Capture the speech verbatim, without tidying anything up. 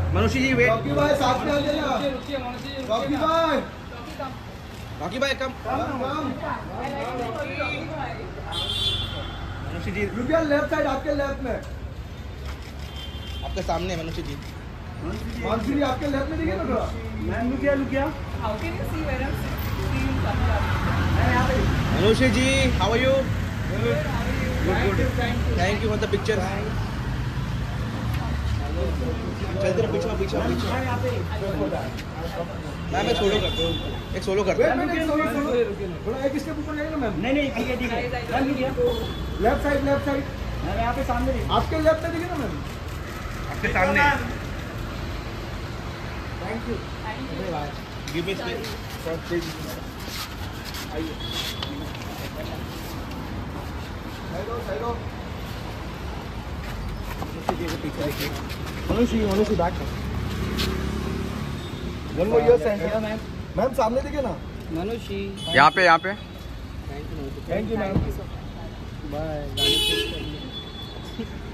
मनुष्य जी wait. Rocky भाई साथ में आ जाना। रॉकी भाई रॉकी भाई कम मनुष्य जी रुपया लेफ्ट साइड आपके लेफ्ट में। आपके सामने मनुष्य जी। मानसी जी आपके लेफ्ट में दिखे ना थोड़ा। मैम लुकिया लुकिया। How can you see where I'm seeing camera? मनुष्य जी how are you? Good. How are you? Good good thank you for the picture. चलते रहो पीछे पीछे पीछे। मैम एक सोलो करते हो एक सोलो करते हो। थोड़ा एक स्टेप ऊपर जाएगा ना मैम। नहीं नहीं ठीक है ठीक है मैम लुकिया। Left side left side. Ma'am यहाँ पे सामने देखिए। आपके लेफ्ट में दिखे ना मैम। आपके सामने। Thank you. Give me space. आइए साइड हो साइड हो। मनुष्य मनुष्य back one more your centre ma'am. Ma'am सामने देखिए ना। मनुष्य यहाँ पे यहाँ पे। Thank you ma'am. बाय।